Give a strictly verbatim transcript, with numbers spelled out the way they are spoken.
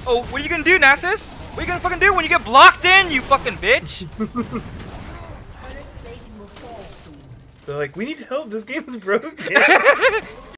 Oh, what are you gonna do, Nasus? What are you gonna fucking do when you get blocked in, you fucking bitch? They're like, we need help. This game is broken.